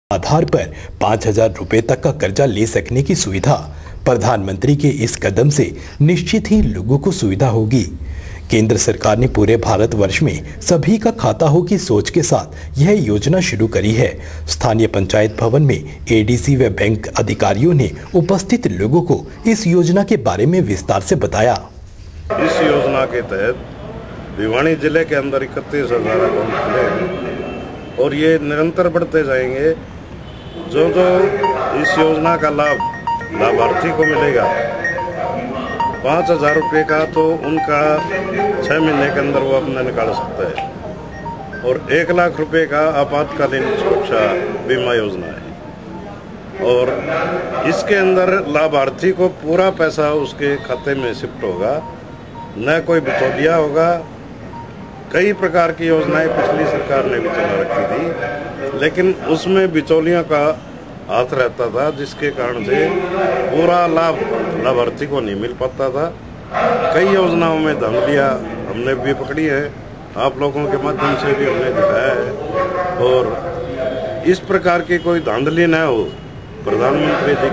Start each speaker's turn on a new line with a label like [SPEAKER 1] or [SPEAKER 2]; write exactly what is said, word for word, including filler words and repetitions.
[SPEAKER 1] आधार पर पाँच हजार रुपए तक का कर्जा ले सकने की सुविधा। प्रधानमंत्री के इस कदम से निश्चित ही लोगों को सुविधा होगी। केंद्र सरकार ने पूरे भारतवर्ष में सभी का खाता हो की सोच के साथ यह योजना शुरू करी है। स्थानीय पंचायत भवन में एडीसी व बैंक अधिकारियों ने उपस्थित लोगों को इस योजना के बारे में विस्तार से बताया।
[SPEAKER 2] इस योजना के तहत भिवानी जिले के अंदर इकतीस हजार अकाउंट खुले और ये निरंतर बढ़ते जाएंगे। जो जो इस योजना का लाभ लाभार्थी को मिलेगा पाँच हजार रुपये का, तो उनका छः महीने के अंदर वो अपना निकाल सकता है। और एक लाख रुपए का आपातकालीन सुरक्षा बीमा योजना है और इसके अंदर लाभार्थी को पूरा पैसा उसके खाते में शिफ्ट होगा, न कोई बिचौलिया होगा। कई प्रकार की योजनाएं पिछली सरकार ने भी चला रखी थी, लेकिन उसमें बिचौलियों का हाथ रहता था, जिसके कारण से पूरा लाभ लाभार्थी को नहीं मिल पाता था। कई योजनाओं में धांधलियां हमने भी पकड़ी है, आप लोगों के माध्यम से भी हमने दिखाया है। और इस प्रकार की कोई धांधली न हो, प्रधानमंत्री जी